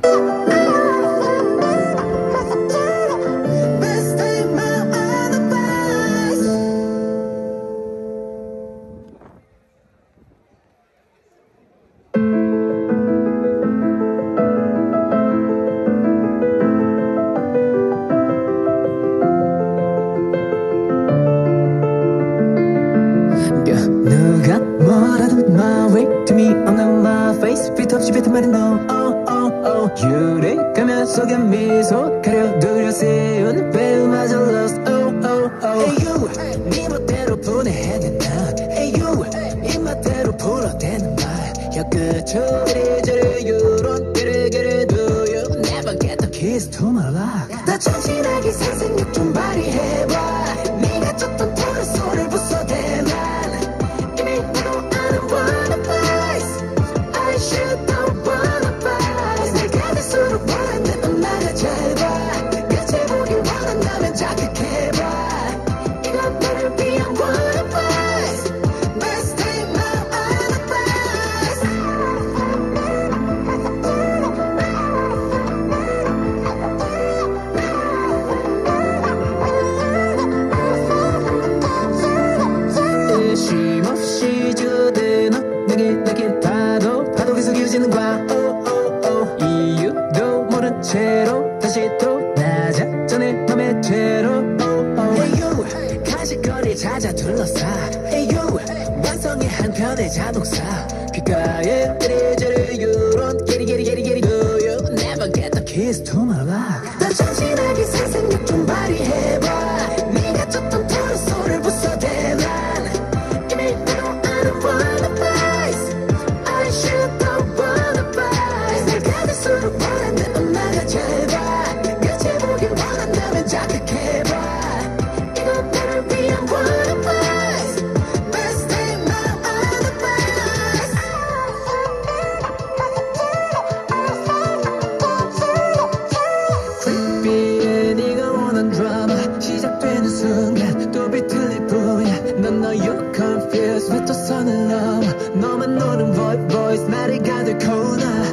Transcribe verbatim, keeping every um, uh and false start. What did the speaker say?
누가 뭐라도 my way to me on my face 빛 없이 뱉은 말은 no oh oh oh 유리 가면 속에 미소 가려두려 세운 배우마저 lost oh oh oh Hey you 네 멋대로 분해해낸 난 Hey you 입맛대로 불어대는 말 혀끝으로 이리저리 유론 그래 do you never get the keys to my life 나 정신하게 상상력 좀 발휘해봐 네가 쳤던 토를 소를 부숴대만 쉼없이 주대는 내게 내게 파도 파도 계속 이어지는 거야 oh, oh, oh. 이유도 모른 채로 다시 또 낮아 전에 맘의 죄로 oh, oh. Hey you 간식거리 찾아 둘러싸 Hey you 완성의 한편의 자동차 귓가에 이리저리 유론 게리 게리 게리 게리 do you never get the keys to my life 나 정신하게 상상력 좀 발휘해봐 네가 쳤던 토로 소를 부숴대라 시작되는 순간 또 비틀릴 뿐이야 넌 너 you're confused 왜 또 선을 넘어 너만 노는 voice voice 말이 가득 코나